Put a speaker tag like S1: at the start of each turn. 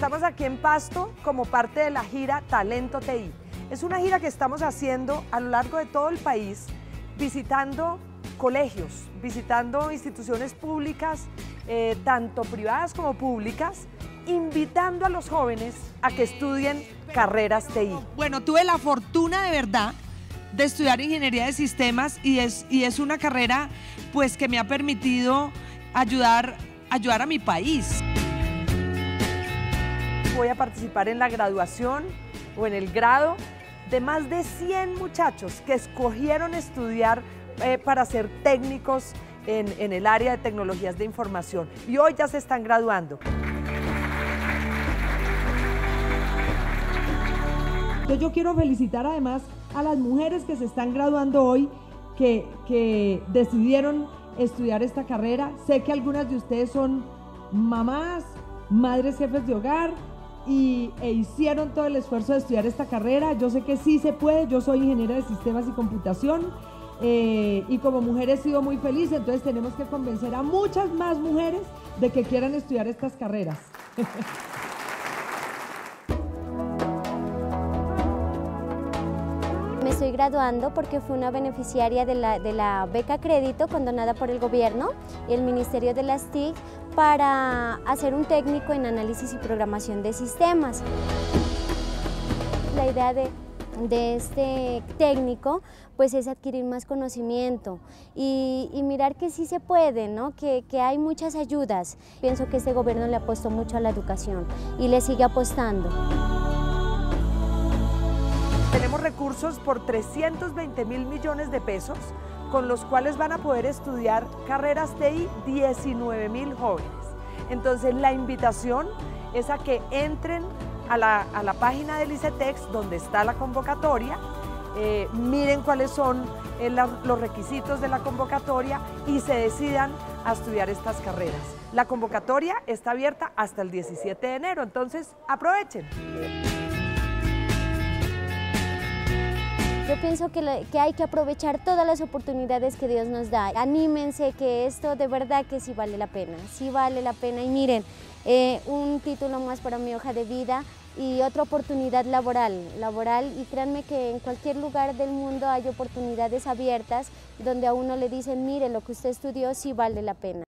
S1: Estamos aquí en Pasto como parte de la gira Talento TI. Es una gira que estamos haciendo a lo largo de todo el país, visitando colegios, visitando instituciones públicas, tanto privadas como públicas, invitando a los jóvenes a que estudien carreras TI.
S2: Bueno, tuve la fortuna de verdad de estudiar ingeniería de sistemas y es una carrera pues que me ha permitido ayudar a mi país.
S1: Voy a participar en la graduación o en el grado de más de 100 muchachos que escogieron estudiar para ser técnicos en el área de tecnologías de información y hoy ya se están graduando. Yo quiero felicitar además a las mujeres que se están graduando hoy, que decidieron estudiar esta carrera. Sé que algunas de ustedes son mamás, madres jefes de hogar e hicieron todo el esfuerzo de estudiar esta carrera. Yo sé que sí se puede, yo soy ingeniera de sistemas y computación y como mujer he sido muy feliz, entonces tenemos que convencer a muchas más mujeres de que quieran estudiar estas carreras.
S3: Me estoy graduando porque fui una beneficiaria de la beca crédito condonada por el gobierno y el Ministerio de las TIC para hacer un técnico en análisis y programación de sistemas. La idea de este técnico pues es adquirir más conocimiento y mirar que sí se puede, ¿no? que hay muchas ayudas. Pienso que este gobierno le apostó mucho a la educación y le sigue apostando.
S1: Tenemos recursos por 320.000 millones de pesos, con los cuales van a poder estudiar carreras TI 19.000 jóvenes. Entonces la invitación es a que entren a la página del ICETEX, donde está la convocatoria, miren cuáles son los requisitos de la convocatoria y se decidan a estudiar estas carreras. La convocatoria está abierta hasta el 17 de enero, entonces aprovechen.
S3: Yo pienso que hay que aprovechar todas las oportunidades que Dios nos da. Anímense, que esto de verdad que sí vale la pena, sí vale la pena. Y miren, un título más para mi hoja de vida y otra oportunidad laboral. Y créanme que en cualquier lugar del mundo hay oportunidades abiertas donde a uno le dicen, mire, lo que usted estudió sí vale la pena.